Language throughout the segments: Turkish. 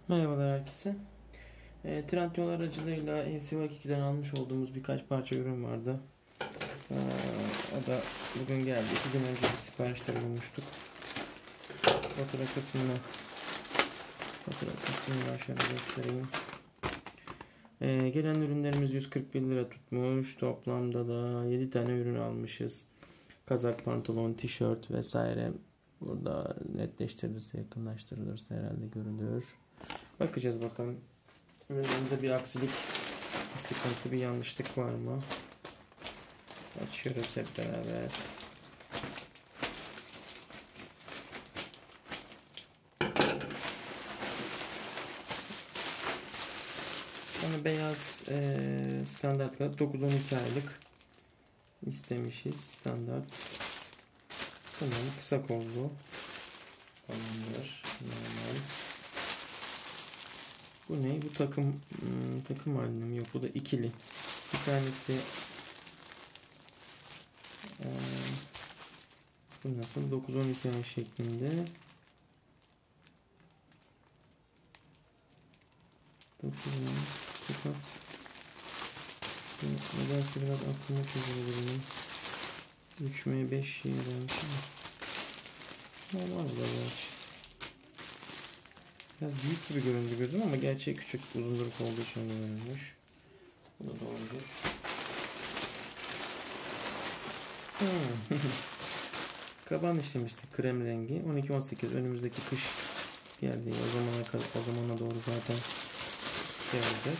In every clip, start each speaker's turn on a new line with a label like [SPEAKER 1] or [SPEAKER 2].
[SPEAKER 1] Merhabalar herkese. Trendyol aracılığıyla LCV2'den almış olduğumuz birkaç parça ürün vardı. O da bugün geldi. 2 gün önce bir siparişte bulunmuştuk. Fatura kısmını şöyle göstereyim. Gelen ürünlerimiz 141 lira tutmuş. Toplamda da 7 tane ürün almışız. Kazak, pantolon, tişört vesaire. Burada netleştirilirse, yakınlaştırılırsa herhalde görülür. Bakacağız bakalım. Ürünümüzde bir aksilik, bir sıkıntı, bir yanlışlık var mı? Açıyoruz hep beraber. Sonra beyaz standart kadar 9-12 aylık istemişiz. Standart. Tamam, kısa kollu. Tamamdır. Normal. Bu ne? Bu takım halinde mi? Yok, bu da ikili. Bir tanesi bu nasıl? 9-12 ay şeklinde. 9 kapat. Nedense biraz aklıma çözüldü benim. 3M 5 yerden. Normal bu da gerçi. Biraz büyük gibi göründü gözüm ama gerçeği küçük, uzunluk olduğu için görünmüş. Bu da doğrudur. Kaban işlemiştik, krem rengi. 12-18 önümüzdeki kış geldi. O zamana doğru zaten olacak.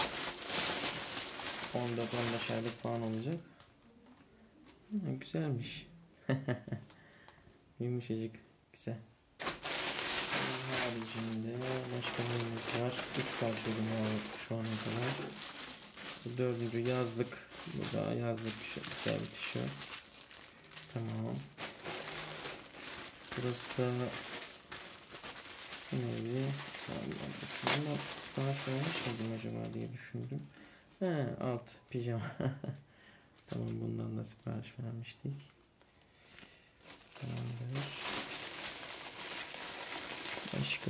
[SPEAKER 1] 14-15 aylık falan olacak. Güzelmiş. Yumuşacık. Güzel. Haricinde başka neyimiz var? 3 parça ürün var şu ana kadar. Bu 4. yazlık. Bu da yazlık güzel bir tişört. Tamam. Burası da neydi? Ama sipariş vermiş miydim acaba diye düşündüm. Alt pijama. Tamam, bundan da sipariş vermiştik. Tamamdır. Başka.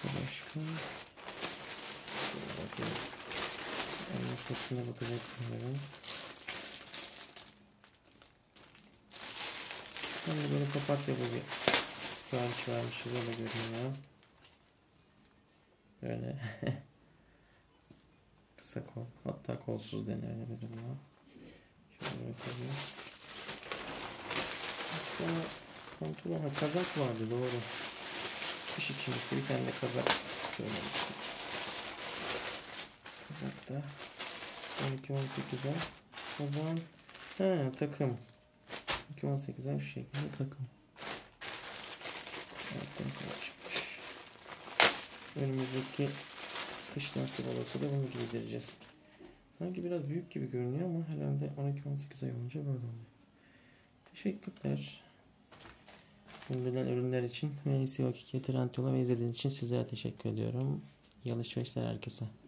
[SPEAKER 1] Bakayım. Sesine bakacak sanırım. Şimdi böyle papatya bu bir sipariş vermişiz, öyle görünüyor. Böyle kısa kol, hatta kolsuz denenebilir buna. Şöyle koyayım. Sonra pantolon, kazak vardı, doğru. Kış için bir tane de kazak söylemiştim. Kazak da 12-18'e o zaman takım 12-18'e şu şekilde takım. Önümüzdeki kış nasip olursa da bunu giydireceğiz. Sanki biraz büyük gibi görünüyor ama herhalde 12-18 ay olunca böyle oluyor. Teşekkürler. Bulunan ürünler için ve LCV2 Trendyol'a ve izlediğiniz için sizlere teşekkür ediyorum. İyi alışverişler herkese.